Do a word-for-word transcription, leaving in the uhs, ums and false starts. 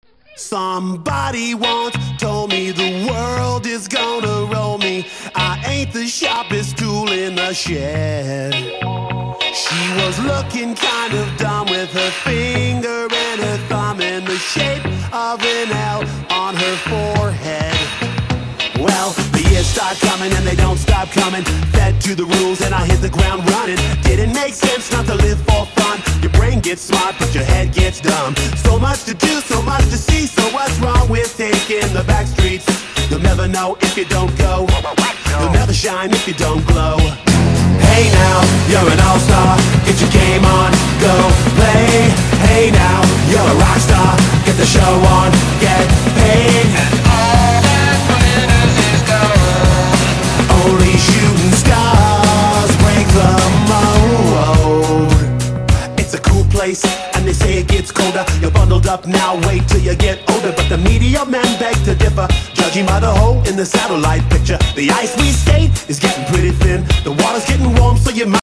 Somebody once told me the world is gonna roll me. I ain't the sharpest tool in the shed. She was looking kind of dumb with her finger and her thumb in the shape of an L on her forehead. Well, the years start coming and they don't stop coming. Fed to the rules and I hit the ground running. Didn't make sense not to live for fun. Your brain gets smart but your head gets dumb. So much to do, so much to see. So what's wrong with taking the back streets? You'll never know if you don't go. You'll never shine if you don't glow. Hey now, you're an all-star. Get your game on, go play. Hey now, you're a rock star. Get the show on, get paid. And all that glitters is gold. Only shooting stars break the mold. It's a cool place, and they say it gets colder. You're bundled up now, wait till you get older. But the media men beg to differ, judging by the hole in the satellite picture. The ice we skate is getting pretty thin. The water's getting warm, so you might